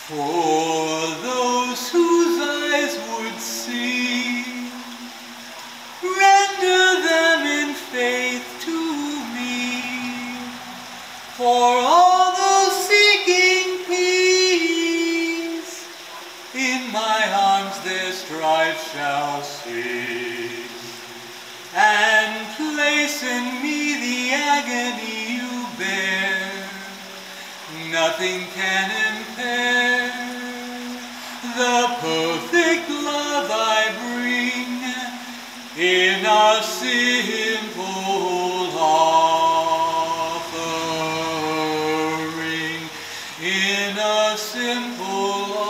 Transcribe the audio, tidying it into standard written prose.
For those whose eyes would see, render them in faith to me. For all those seeking peace, in my arms their strife shall cease, and place in me the agony you bear. Nothing can impair the perfect love I bring in a simple offering, in a simple